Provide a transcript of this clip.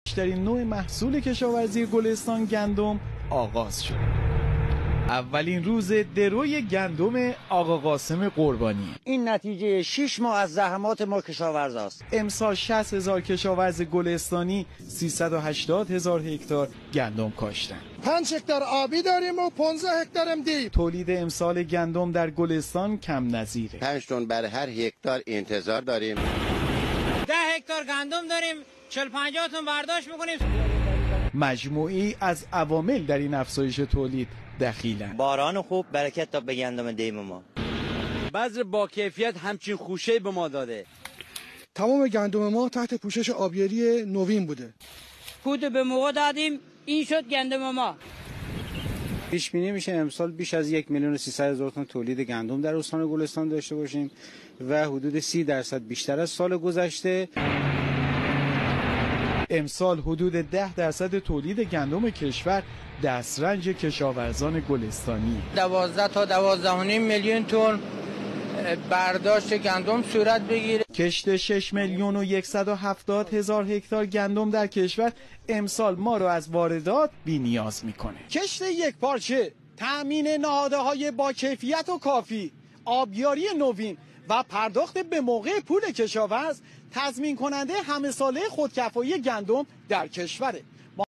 بیشترین نوع محصول کشاورزی گلستان گندم آغاز شد. اولین روز دروی گندم آقا قاسم قربانی. این نتیجه 6 ماه از زحمات ما کشاورزاست. امسال 60,000 کشاورز گلستانی 380,000 هکتار گندم کاشتن. 5 هکتار آبی داریم و 15 هکتار دیپ. تولید امسال گندم در گلستان کم نظیره. 5 تن بر هر هکتار انتظار داریم. 10 هکتار گندم داریم، 40-50 تن برداشت میکنیم. مجموعی از عوامل در این افزایش تولید دخیلن. باران خوب برکت تا به گندم دیم ما. بذر با کیفیت همچین خوشه به ما داده. تمام گندم ما تحت پوشش آبیاری نوین بوده. پود به موقع دادیم، این شد گندم ما. پیش بینی میشه امسال بیش از 1,300,000 تن تولید گندم در استان گلستان داشته باشیم و حدود 30% بیشتر از سال گذشته. امسال حدود 10% تولید گندم کشور دسترنج کشاورزان گلستانی. 12 تا 12.5 میلیون تن برداشت گندم صورت بگیره. کشت 6,170,000 هکتار گندم در کشور امسال ما رو از واردات بی نیاز میکنه. کشت یک پارچه، تأمین نهادهای با کیفیت و کافی، آبیاری نوین و پرداخت به موقع پول کشاورز تضمین کننده همه ساله خودکفایی گندم در کشوره.